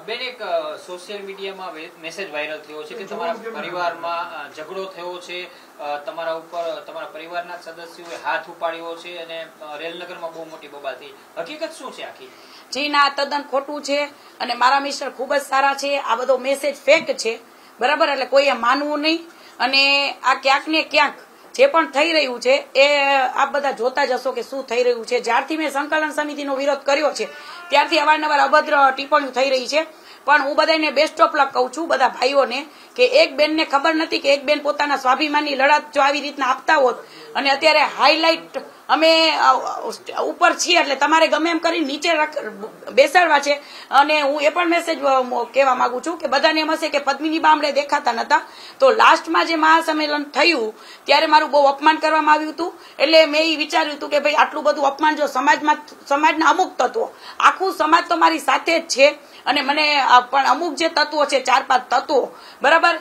બેન એક સોશિયલ મીડિયામાં મેસેજ વાયરલ થયો છે કે તમારા પરિવારમાં ઝઘડો થયો છે, તમારા ઉપર તમારા પરિવારના સદસ્યોએ હાથ ઉપાડ્યો છે અને રેલનગરમાં બહુ મોટી બબાલ થઈ. હકીકત શું છે આખી? જી ના, તદ્દન ખોટું છે અને મારા મિસ્ટર ખૂબ જ સારા છે. આ બધો મેસેજ ફેક છે, બરાબર, એટલે કોઈએ માનવું નહીં. અને આ ક્યાંક ને ક્યાંક જે પણ થઈ રહ્યું છે એ આપ બધા જોતા જ હશો કે શું થઈ રહ્યું છે. જ્યારથી મેં સંકલન સમિતિનો વિરોધ કર્યો છે ત્યારથી અવારનવાર અભદ્ર ટિપ્પણીઓ થઈ રહી છે. પણ હું બધાને બેસ્ટ ઓફ લક કહું છું, બધા ભાઈઓને, કે એક બેનને ખબર નથી કે એક બેન પોતાના સ્વાભિમાનની લડત જો આવી રીતના આપતા હોત અને અત્યારે હાઈલાઇટ અમે ઉપર છીએ એટલે તમારે ગમે એમ કરી નીચે બેસાડવા છે. અને હું એ પણ મેસેજ કહેવા માંગુ છું કે બધાને એમ હશે કે પદ્મિની બામડે દેખાતા નતા, તો લાસ્ટમાં જે મહાસંમેલન થયું ત્યારે મારું બહુ અપમાન કરવામાં આવ્યું હતું. એટલે મેં એ વિચાર્યું હતું કે ભાઈ આટલું બધું અપમાન જો સમાજના અમુક તત્વો, આખું સમાજ તો મારી સાથે જ છે અને મને પણ અમુક જે તત્વો છે 4-5 તત્વો, બરાબર,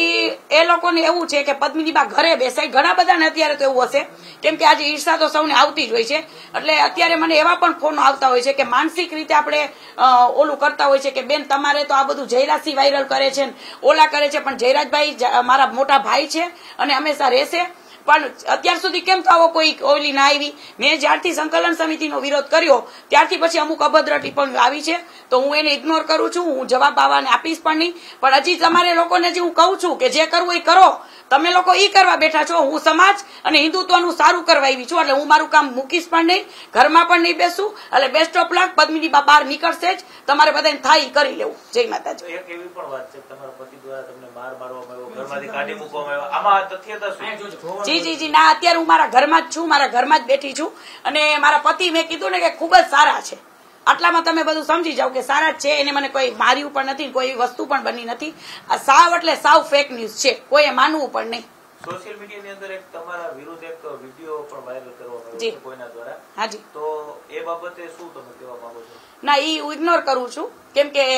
એ લોકોને એવું છે કે પદ્મિની બા ઘરે બેસાય. ઘણા બધાને અત્યારે તો એવું હશે કેમ કે આજે ઈર્ષા તો સૌને આવતી જ હોય છે. એટલે અત્યારે મને એવા પણ ફોનો આવતા હોય છે કે માનસિક રીતે આપણે ઓલું કરતા હોય છે કે બેન તમારે તો આ બધું જયરાજસિંહ વાયરલ કરે છે, ઓલા કરે છે, પણ જયરાજભાઈ મારા મોટા ભાઈ છે અને હંમેશા રહેશે. પણ અત્યાર સુધી કેમ તો આવો કોઈ ઓલી ના આવી? મેં જ્યારથી સંકલન સમિતિનો વિરોધ કર્યો ત્યારથી પછી અમુક અભદ્ર ટિપ્પણીઓ આવી છે, તો હું એને ઇગ્નોર કરું છું. હું જવાબ આવવાને આપીશ પણ નહીં. પણ હજી તમારે લોકોને જે હું કહું છું કે જે કરવું એ કરો, તમે લોકો ઈ કરવા બેઠા છો. હું સમાજ અને હિન્દુત્વનું સારું કરવા આવી છું એટલે હું મારું કામ મૂકીશ પણ નહીં, ઘરમાં પણ નહીં બેસું. એટલે બેસ્ટ ઓફ લક. પદ્મિની બા બહાર નીકળશે જ, તમારે બધાને થાય કરી લેવું. જય માતાજી. એક એવી પણ વાત છે તમારા પતિ દ્વારા તમને માર મારવામાં આવ્યો, ઘરમાંથી કાઢી મૂકવામાં આવ્યો, આમાં તથ્યતા શું? જી ના, અત્યારે હું મારા ઘરમાં જ છું, મારા ઘરમાં જ બેઠી છું. અને મારા પતિ, મેં કીધું ને કે ખૂબ જ સારા છે. આટલામાં તમે બધું સમજી જાઓ કે સારા જ છે. એને મને કોઈ માર્યું પણ નથી, કોઈ વસ્તુ પણ બની નથી. આ સાવ એટલે સાવ ફેક ન્યૂઝ છે, કોઈએ માનવું પણ નહીં. સોશિયલ મીડિયાની અંદર એક તમારા વિરુદ્ધ એક વિડીયો પણ વાયરલ કરવામાં આવ્યો છે કોઈના દ્વારા. હાજી, તો એ બાબતે શું તમે કહેવા માંગો છો? ના, ઈ હું ઇગ્નોર કરું છું કેમ કે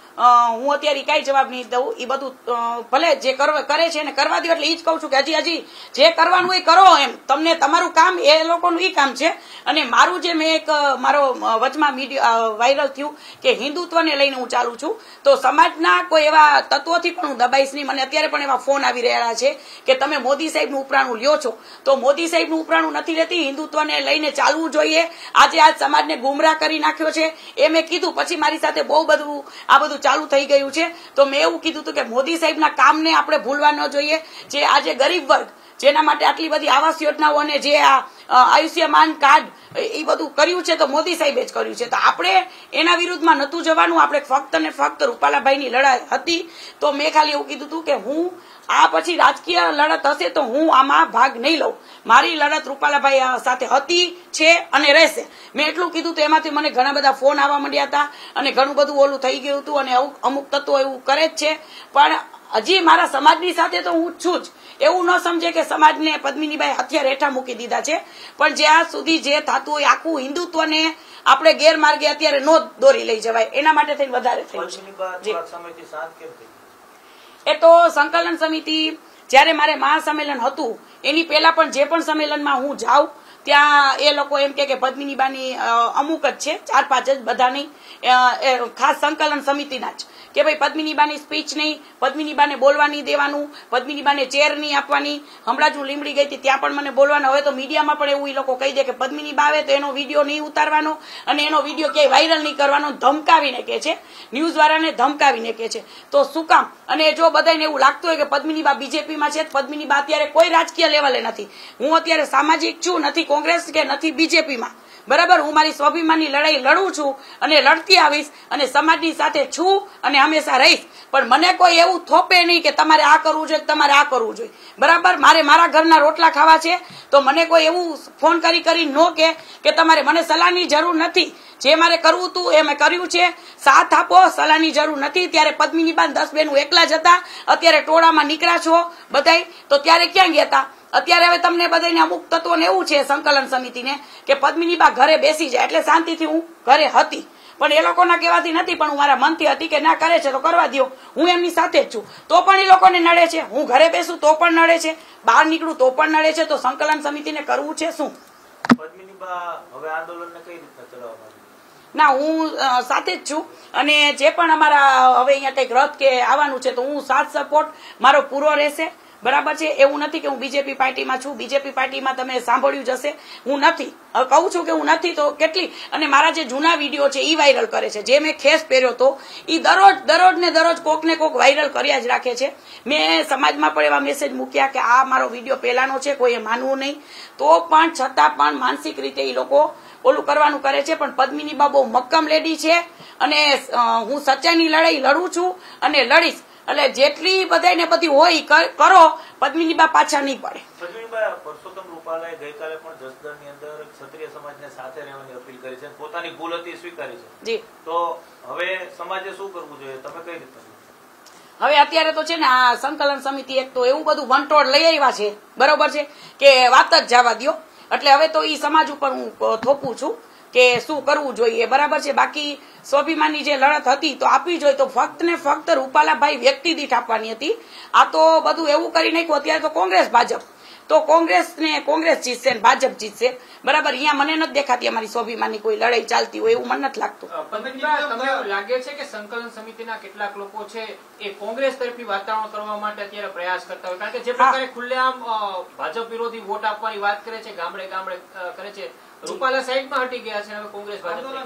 હું અત્યારે કઈ જવાબ નહીં દઉં. એ બધું ભલે જે કરે છે એને કરવા દો. એટલે એ જ કહું છું કે હજી જે કરવાનું એ કરો. એમ તમને તમારું કામ, એ લોકોનું એ કામ છે. અને મારું જે મેં એક મારો વચમાં વાયરલ થયું કે હિન્દુત્વને લઈને હું ચાલું છું, તો સમાજના કોઈ એવા તત્વોથી પણ હું દબાઈશ નહીં. મને અત્યારે પણ એવા ફોન આવી રહ્યા છે કે તમે મોદી સાહેબનું ઉપરાણું લ્યો છો, તો મોદી સાહેબનું ઉપરાણું નથી લેતી. હિન્દુત્વને લઈને ચાલવું જોઈએ. આજે આ સમાજને ગુમરાહ કરી નાખ્યો છે એ મેં કીધું. પછી મારી સાથે બહુ બધું આ બધું ચાલુ થઈ ગયું છે, તો મેં એવું કીધું હતું કે મોદી સાહેબના કામને આપણે ભૂલવા ન જોઈએ. જે આજે ગરીબ વર્ગ, જેના માટે આટલી બધી આવાસ યોજનાઓ અને જે આ આયુષ્યમાન કાર્ડ એ બધું કર્યું છે તો મોદી સાહેબે જ કર્યું છે. તો આપણે એના વિરુદ્ધમાં નતું જવાનું. આપણે ફક્ત ને ફક્ત રૂપાલાભાઈની લડાઈ હતી, તો મેં ખાલી એવું કીધું હતું કે હું આ પછી રાજકીય લડત હશે તો હું આમાં ભાગ નહીં લઉં. મારી લડત રૂપાલાભાઈ સાથે હતી, છે અને રહેશે. મેં એટલું કીધું. તો એમાંથી મને ઘણા બધા ફોન આવવા માંડ્યા હતા અને ઘણું બધું ઓલું થઈ ગયું હતું. અને અમુક તત્વો એવું કરે જ છે. પણ હજી મારા સમાજની સાથે તો હું છું જ. એવું ન સમજે કે સમાજને પદ્મિનીબાઈ હથિયાર હેઠા મૂકી દીધા છે. પણ જ્યાં સુધી જે થતું હોય, આખું હિન્દુત્વને આપણે ગેરમાર્ગે અત્યારે નો દોરી લઈ જવાય, એના માટે થઈને વધારે થયું છે. એ તો સંકલન સમિતિ જયારે મારે મહાસંમેલન હતું એની પહેલા પણ જે પણ સંમેલનમાં હું જાઉં ત્યાં એ લોકો એમ કે પદ્મિનીબાની અમુક જ છે, 4-5 જ, બધા નહીં, ખાસ સંકલન સમિતિના જ, કે ભાઈ પદ્મિનીબાની સ્પીચ નહીં, પદ્મિનીબાને બોલવા નહીં દેવાનું, પદ્મિનીબાને ચેર નહીં આપવાની. હમણાં જ હું લીમડી ગઈ હતી ત્યાં પણ મને બોલવાના. હવે તો મીડિયામાં પણ એવું એ લોકો કહી દે કે પદ્મિનીબા આવે તો એનો વિડીયો નહીં ઉતારવાનો અને એનો વિડીયો ક્યાંય વાયરલ નહીં કરવાનો. ધમકાવીને કે છે, ન્યૂઝ વાળાને ધમકાવીને કે છે. તો શું કામ? અને જો બધાને એવું લાગતું હોય કે પદ્મિનીબા બીજેપીમાં છે, પદ્મિનીબા અત્યારે કોઈ રાજકીય લેવલે નથી. હું અત્યારે સામાજિક છું, નથી કોંગ્રેસ કે નથી બીજેપીમાં, બરાબર. હું મારી સ્વાભિમાનની લડાઈ લડું છું અને લડતી આવીશ અને સમાજની સાથે છું અને હંમેશા રહીશ. પણ મને કોઈ એવું થોપે નહીં કે તમારે આ કરવું જોઈએ, તમારે આ કરવું જોઈએ, બરાબર. મારે મારા ઘરના રોટલા ખાવા છે, તો મને કોઈ એવું ફોન કરી ન કે તમારે મને સલાહની જરૂર નથી. જે મારે કરવું હતું એ મેં કર્યું છે. સાથ આપો, સલાહની જરૂર નથી. ત્યારે પદ્મિનીબા 10 બહેનો એકલા જ હતા. અત્યારે ટોળામાં નીકળ્યા છો બધાય, તો ત્યારે ક્યાં ગયા હતા? અત્યારે હવે તમને બધાને અમુક તત્વોને એવું છે સંકલન સમિતિને કે પદ્મિનીબા ઘરે બેસી જાય એટલે શાંતિથી હું ઘરે હતી. પણ એ લોકોના કહેવાથી નથી, પણ હું મારા મનથી હતી કે ના કરે છે તો કરવા દો. હું એમની સાથે જ છું, તો પણ એ લોકોને નડે છે. હું ઘરે બેસું તો પણ નડે છે, બહાર નીકળું તો પણ નડે છે. તો સંકલન સમિતિને કરવું છે શું? પદ્મિનીબા હવે આંદોલનને કઈ રીતના ચલાવવા માંગે? ના, હું સાથે જ છું અને જે પણ અમારા હવે અહીંયા કંઈક રથ કે આવવાનું છે તો હું સાથ સપોર્ટ મારો પૂરો રહેશે. બરાબર છે. એવું નથી કે હું બીજેપી પાર્ટીમાં છું. બીજેપી પાર્ટીમાં તમે સાંભળ્યું જ હશે, હું નથી. હવે કહું છું કે હું નથી તો કેટલી, અને મારા જે જૂના વિડીયો છે એ વાયરલ કરે છે. જે મેં ખેસ પહેર્યો હતો એ દરરોજ ને દરરોજ કોક ને કોક વાયરલ કર્યા જ રાખે છે. મેં સમાજમાં પણ એવા મેસેજ મૂક્યા કે આ મારો વિડીયો પહેલાનો છે, કોઈએ માનવું નહીં. તો પણ છતાં પણ માનસિક રીતે એ લોકો ઓલું કરવાનું કરે છે. પણ પદ્મિની બા બહુ મક્કમ લેડી છે અને હું સચ્ચાઈની લડાઈ લડું છું અને લડીશ. એટલે જેટલી બધાને બધી હોય કરો, પદ્મિની બા પાછા નહીં પડે. પદ્મિનીબા, પરસોત્તમ રૂપાલાએ ગઈકાલે પણ જસદણની અંદર ક્ષત્રિય સમાજને સાથે રહેવાની અપીલ કરી છે, પોતાની ભૂલ હતી સ્વીકારી છે. જી. તો હવે સમાજે શું કરવું જોઈએ, તમે કઈ રીતે? હવે અત્યારે તો છે ને આ સંકલન સમિતિ એક તો એવું બધું વંટોળ લઈ આવ્યા છે, બરોબર છે, કે વાત જ જવા દો. એટલે હવે તો ઈ સમાજ ઉપર હું થોપું છું કે શું કરવું જોઈએ. બરાબર છે. બાકી સ્વાભિમાનની જે લડત હતી તો આપવી જોઈએ, તો ફક્ત ને ફક્ત રૂપાલાભાઈ વ્યક્તિ દીઠ આપવાની હતી. આ તો બધું એવું કરી નાખ્યું. અત્યારે તો કોંગ્રેસ ભાજપ, તો કોંગ્રેસ જીતશે ને ભાજપ જીતશે. બરાબર. અહીંયા મને નથી દેખાતી અમારી સ્વાભિમાનની કોઈ લડાઈ ચાલતી હોય, એવું મને નથી લાગતું. તમને એવું લાગે છે કે સંકલન સમિતિના કેટલાક લોકો છે એ કોંગ્રેસ તરફી વાતાવરણ કરવા માટે અત્યારે પ્રયાસ કરતા હોય? કારણ કે જે પ્રકારે ખુલ્લેઆમ ભાજપ વિરોધી વોટ આપવાની વાત કરે છે, ગામડે ગામડે કરે છે, રૂપાલા સાઈડમાં હટી ગયા છે, હવે કોંગ્રેસ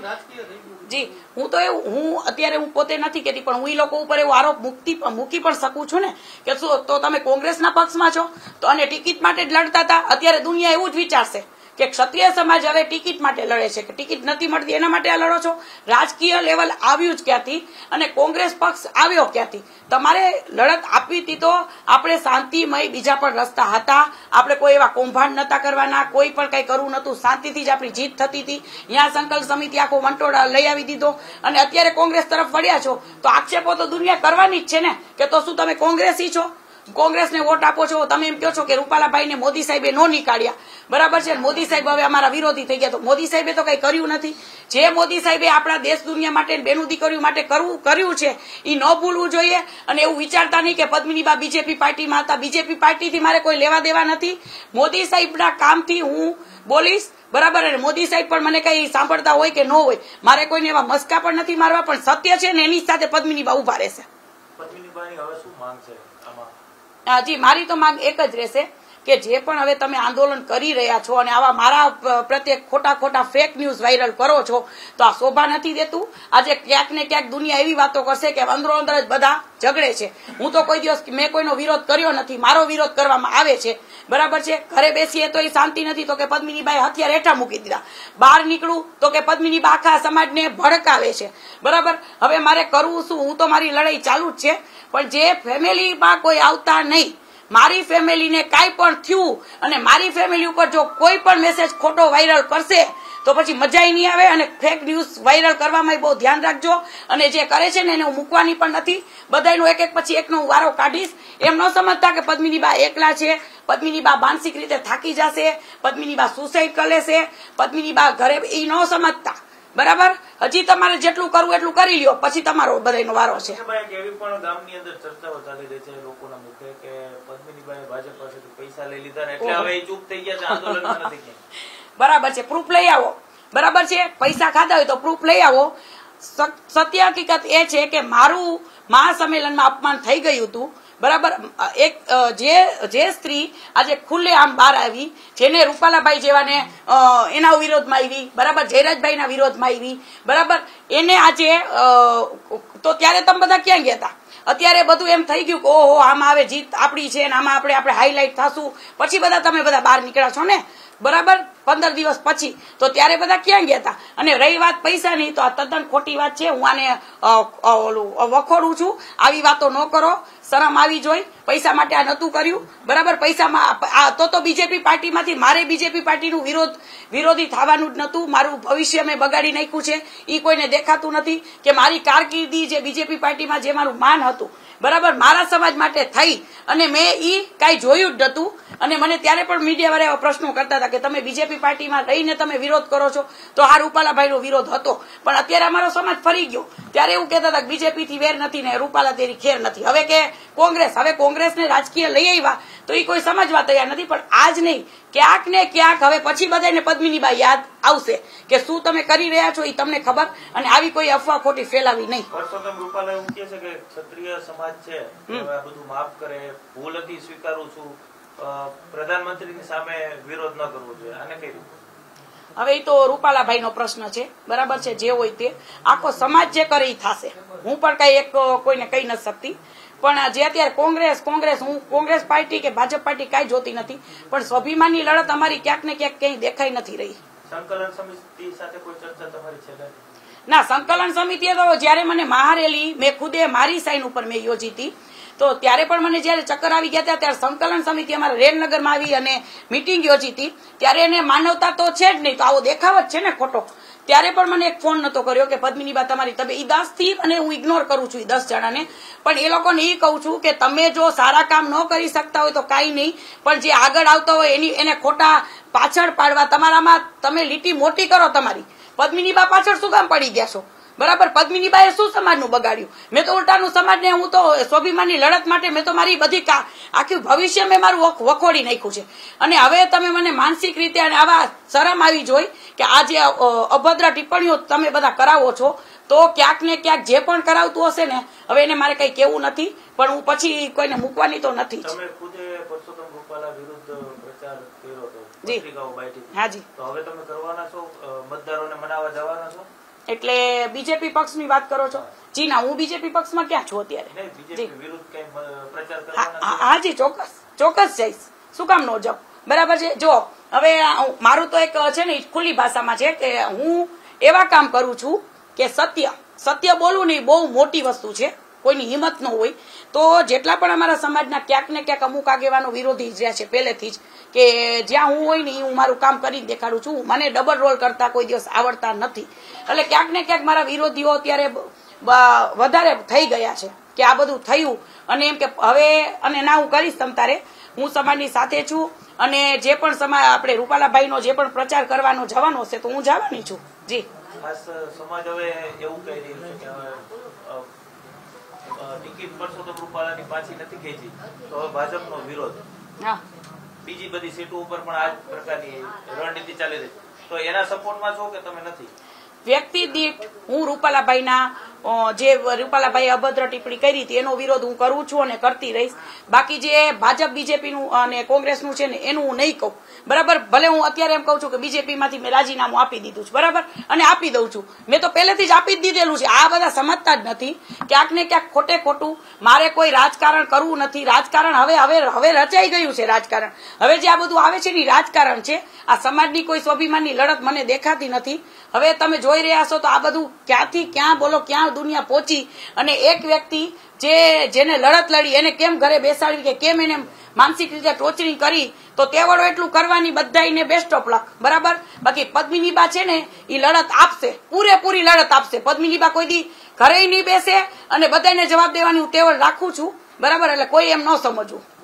ભાજપ. જી, હું અત્યારે હું પોતે નથી કેતી, પણ હું એ લોકો ઉપર એવો આરોપ મૂકી પણ શકું છું ને કે શું તો તમે કોંગ્રેસના પક્ષમાં છો તો અને ટિકિટ માટે જ લડતા હતા. અત્યારે દુનિયા એવું જ વિચારશે કે ક્ષત્રિય સમાજ હવે ટિકિટ માટે લડે છે, કે ટિકિટ નથી મળતી એના માટે આ લડો છો. રાજકીય લેવલ આવ્યું જ ક્યાંથી અને કોંગ્રેસ પક્ષ આવ્યો ક્યાંથી? તમારે લડત આપવી હતી તો આપણે શાંતિમય બીજા પણ રસ્તા હતા. આપણે કોઈ એવા કૌભાંડ નતા કરવાના, કોઈ પણ કઈ કરવું નતું, શાંતિથી જ આપણી જીત થતી હતી. અહીંયા સંકલ્પ સમિતિ આખો વંટોળ લઈ આવી દીધો અને અત્યારે કોંગ્રેસ તરફ વળ્યા છો તો આક્ષેપો તો દુનિયા કરવાની જ છે ને કે તો શું તમે કોંગ્રેસી છો, કોંગ્રેસને વોટ આપો છો? તમે એમ કહો છો કે રૂપાલાભાઈને મોદી સાહેબે નો નીકાળ્યા. બરાબર છે. મોદી સાહેબ હવે અમારા વિરોધી થઈ ગયા. તો મોદી સાહેબે તો કઈ કર્યું નથી. જે મોદી સાહેબે આપણા દેશ દુનિયા માટે, બેનું દીકરીઓ માટે કર્યું છે એ ન ભૂલવું જોઈએ. અને એવું વિચારતા નહીં કે પદ્મિનીબા બીજેપી પાર્ટીમાં હતા. બીજેપી પાર્ટીથી મારે કોઈ લેવા દેવા નથી. મોદી સાહેબના કામથી હું બોલીશ. બરાબર. અને મોદી સાહેબ પણ મને કઈ સાંભળતા હોય કે ન હોય, મારે કોઈને એવા મસ્કા પણ નથી મારવા. પણ સત્ય છે ને એની સાથે પદ્મિનીબા ઉભા રહેશે. પદ્મિનીબાની હવે શું માંગ છે આમાં? જી, મારી તો માંગ એક જ રહેશે કે જે પણ હવે તમે આંદોલન કરી રહ્યા છો અને આવા મારા પ્રત્યે ખોટા ફેક ન્યૂઝ વાયરલ કરો છો તો આ શોભા નથી દેતું. આજે ક્યાંક ને ક્યાંક દુનિયા એવી વાતો કરશે કે અંદરો અંદર જ બધા ઝઘડે છે. હું તો કોઈ દિવસ મેં કોઈનો વિરોધ કર્યો નથી, મારો વિરોધ કરવામાં આવે છે. બરાબર છે. ઘરે બેસીએ તો એ શાંતિ નથી તો કે પદ્મિનીબાએ હથિયાર હેઠા મૂકી દીધા. બહાર નીકળું તો કે પદ્મિનીબા આખા સમાજને ભડકાવે છે. બરાબર. હવે મારે કરવું શું? હું તો મારી લડાઈ ચાલુ જ છે. પણ જે ફેમિલીમાં કોઈ આવતા નહીં, મારી ફેમિલીને કાંઈ પણ થયું અને મારી ફેમિલી ઉપર જો કોઈ પણ મેસેજ ખોટો વાયરલ કરશે તો પછી મજા નહીં આવે. અને ફેક ન્યૂઝ વાયરલ કરવામાં બહુ ધ્યાન રાખજો. અને જે કરે છે ને એને હું મૂકવાની પણ નથી. બધાનો એક પછી એકનો વારો કાઢીશ. એમ ન સમજતા કે પદ્મિનીબા એકલા છે, પદ્મિનીબા માનસિક રીતે થાકી જશે, પદ્મિનીબા સુસાઇડ કરી લેશે, પદ્મિનીબા ઘરે, એ ન સમજતા. બરાબર. હજી તમારે જેટલું કરવું એટલું કરી લ્યો, પછી તમારો બધાનો વારો છે. એવી પણ ગામની અંદર ચર્ચાઓ ચાલી રહી છે લોકોના મુખે કે પદ્મિનીબાએ ભાજપ પાસેથી પૈસા લઈ લીધા એટલે હવે ચૂપ થઈ ગયા છે, આંદોલનમાં નથી. બરાબર છે. પ્રૂફ લઈ આવો. બરાબર છે. પૈસા ખાધા હોય તો પ્રૂફ લઈ આવો. સત્ય હકીકત એ છે કે મારું મહાસંમેલનમાં અપમાન થઈ ગયું હતું. બરાબર. એક જે સ્ત્રી આજે ખુલ્લે આમ બહાર આવી, જેને રૂપાલાભાઈ જેવાને એના વિરોધમાં આવી, બરાબર, જયરાજભાઈના વિરોધમાં આવી, બરાબર, એને આજે તો ત્યારે તમે બધા ક્યાં ગયા હતા? અત્યારે બધું એમ થઈ ગયું કે ઓહો આમાં આવે જીત આપણી છે ને આમાં આપણે હાઈલાઈટ થશું, પછી તમે બધા બહાર નીકળ્યા છો ને. બરાબર. 15 દિવસ પછી તો ત્યારે બધા ક્યાં ગયા હતા? અને રહી વાત પૈસાની તો આ તદ્દન ખોટી વાત છે. હું આને વખોડું છું. આવી વાતો ન કરો. શરમ આવી જોઈ. પૈસા માટે આ નતું કર્યું. બરાબર. પૈસામાં તો બીજેપી પાર્ટીમાંથી મારે બીજેપી પાર્ટીનું વિરોધી થવાનું જ નતું. મારું ભવિષ્ય મેં બગાડી નાખ્યું છે. એ કોઈને દેખાતું નથી કે મારી કારકિર્દી જે બીજેપી પાર્ટીમાં જે મારું માન હતું, બરાબર, મારા સમાજ માટે થઈ અને મેં ઈ કાંઈ જોયું જ નતું. અને મને ત્યારે પણ મીડિયા વાળા એવા પ્રશ્નો કરતા હતા કે તમે બીજેપી બીજેપી પાર્ટીમાં રહીને તમે વિરોધ કરો છો તો આ રૂપાલાભાઈનો વિરોધ હતો, પણ અત્યારે અમારો સમાજ ફરી ગયો. ત્યારે એવું કહેતા હતા કે બીજેપી થી વેર નથી ને રૂપાલા તેરી ખેર નથી. હવે કે કોંગ્રેસને રાજકીય લઈ આવ્યા તો એ કોઈ સમજવા તૈયાર નથી. પણ આજ નહીં, ક્યાંક ને ક્યાંક હવે પછી બધાને પદ્મિનીબા યાદ આવશે કે શું તમે કરી રહ્યા છો એ તમને ખબર, અને આવી કોઈ અફવા ખોટી ફેલાવી નહીં. પરસોત્તમ રૂપાલા એવું કહે છે કે ક્ષત્રિય સમાજ છે આ બધું માફ કરે, ભૂલ હતી સ્વીકારું છું, પ્રધાનમંત્રીની સામે વિરોધ ન કરવો જોઈએ. આને કઈ રીતે? હવે એ તો રૂપાલાભાઈનો પ્રશ્ન છે, બરાબર છે. જે હોય તે આખો સમાજ જે કરે એ થશે. હું પણ કઈ એક કોઈને કહી નથી શકતી. પણ જે અત્યારે કોંગ્રેસ હું કોંગ્રેસ પાર્ટી કે ભાજપ પાર્ટી કઈ જોતી નથી, પણ સ્વાભિમાનની લડત અમારી ક્યાંક ને ક્યાંક કઈ દેખાઈ નથી રહી. સંકલન સમિતિ સાથે કોઈ ચર્ચા તમારી છે? ના, સંકલન સમિતિએ તો જયારે મને મહારેલી મેં ખુદે મારી સાઈન ઉપર મેં યોજી હતી, તો ત્યારે પણ મને જયારે ચક્કર આવી ગયા હતા ત્યારે સંકલન સમિતિ અમારા રેલનગરમાં આવી અને મીટિંગ યોજી હતી. ત્યારે એને માનવતા તો છે જ નહીં, તો આવો દેખાવ જ છે ને ખોટો. ત્યારે પણ મને એક ફોન નતો કર્યો કે પદ્મિનીબા તમારી તબિયત, એ 10 થી અને હું ઇગ્નોર કરું છું એ 10 જણાને, પણ એ લોકોને એ કહું છું કે તમે જો સારા કામ ન કરી શકતા હોય તો કાંઈ નહીં, પણ જે આગળ આવતા હોય એને ખોટા પાછળ પાડવા, તમારામાં તમે લીટી મોટી કરો. તમારી પદ્મિનીબા પાછળ શું કામ પડી ગયા છો? બરાબર, પદ્મિનીબાએ શું સમાજનું બગાડ્યું? મેં તો ઉલટાનું સમાજને, હું તો સ્વાભિમાનની લડત માટે મેં તો મારી બધી આખી ભવિષ્ય મેં મારું વખોડી નાખ્યું છે. અને હવે તમે મને માનસિક રીતે અને આવા શરમ આવી જોઈ કે આ જે અભદ્ર ટિપ્પણીઓ તમે બધા કરાવો છો, તો ક્યાંક ને ક્યાંક જે પણ કરાવતું હશે ને, હવે એને મારે કઈ કેવું નથી, પણ હું પછી કોઈને મૂકવાની તો નથી. તમે ખુદે પરસોત્તમ રૂપાલા વિરુદ્ધ પ્રચાર કર્યો હતો, જી પત્રિકાઓ બાંટી. હાજી. તો હવે તમે કરવાના છો, મતદારોને મનાવવા જવાના છો? એટલે બીજેપી પક્ષની વાત કરો છો? જી ના, હું બીજેપી પક્ષમાં ક્યાં છું અત્યારે. હાજી, ચોક્કસ જઈશ. શું કામ ન જાઉં? બરાબર છે. જો હવે મારું તો એક છે ને ખુલ્લી ભાષામાં છે કે હું એવા કામ કરું છું કે સત્ય બોલવું નહીં બહુ મોટી વસ્તુ છે, કોઈની હિંમત ન હોય. તો જેટલા પણ અમારા સમાજના ક્યાંક ને ક્યાંક અમુક આગેવાનો વિરોધી જ રહ્યા છે પહેલેથી જ, કે જ્યાં હું હોય ને હું મારું કામ કરીને દેખાડું છું. મને ડબલ રોલ કરતા કોઈ દિવસ આવડતા નથી. એટલે ક્યાંક ને ક્યાંક મારા વિરોધીઓ અત્યારે વધારે થઈ ગયા છે કે આ બધું થયું, અને એમ કે હવે અને ના હું કરીશ તમ તારે, હું સમાજની સાથે છું. અને જે પણ સમાજ આપણે રૂપાલાભાઈનો જે પણ પ્રચાર કરવાનો જવાનો હશે તો હું જવાની છું. જી, ખાસ સમાજ હવે એવું કહી રહ્યું છે કે ટિકિટ પરસોત્તમ રૂપાલાની પાછી નથી ખેંચી તો હવે ભાજપનો વિરોધ. હા, બીજી બધી સીટો ઉપર પણ આ જ પ્રકારની રણનીતિ ચાલી રહી, તો એના સપોર્ટમાં છો કે તમે નથી? વ્યક્તિ દીઠ હું રૂપાલાભાઈના જે રૂપાલાભાઈએ અભદ્ર ટિપ્પણી કરી હતી એનો વિરોધ હું કરું છું અને કરતી રહીશ. બાકી જે ભાજપ બીજેપીનું અને કોંગ્રેસનું છે ને એનું હું નહીં કહું. બરાબર, ભલે હું અત્યારે એમ કહું છું કે બીજેપીમાંથી મેં રાજીનામું આપી દીધું છે, બરાબર, અને આપી દઉં છું. મેં તો પહેલેથી જ આપી જ દીધેલું છે. આ બધા સમજતા જ નથી. ક્યાંક ને ક્યાંક ખોટે ખોટું મારે કોઈ રાજકારણ કરવું નથી. રાજકારણ હવે રચાઈ ગયું છે. રાજકારણ હવે જે આ બધું આવે છે ને રાજકારણ છે. આ સમાજની કોઈ સ્વાભિમાનની લડત મને દેખાતી નથી. હવે તમે જોઈ રહ્યા છો તો આ બધું ક્યાંથી ક્યાં બોલો ક્યાં દુનિયા પહોંચી, અને એક વ્યક્તિ જેને લડત લડી એને કેમ ઘરે બેસાડવી કે કેમ એને માનસિક રીતે ટોચરી કરી, તો તેવડો એટલું કરવાની બધાને બેસ્ટ ઓફ લક. બરાબર, બાકી પદ્મિનીબા છે ને એ લડત આપશે, પૂરેપૂરી લડત આપશે. પદ્મિનીબા કોઈ દી ઘરે નહીં બેસે અને બધાને જવાબ દેવાની હું તેવડ રાખું છું. બરાબર, એટલે કોઈ એમ ન સમજવું.